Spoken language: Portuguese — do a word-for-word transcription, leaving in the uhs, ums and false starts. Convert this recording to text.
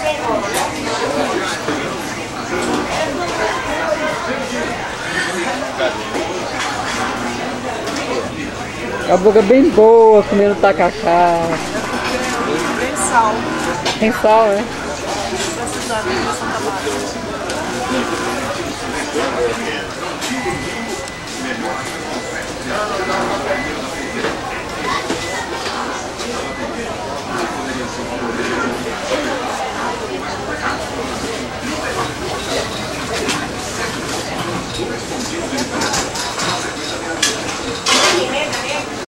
A boca bem boa, comendo tacacá. Tem sal. Tem sal, né? Precisar de Santa Bárbara.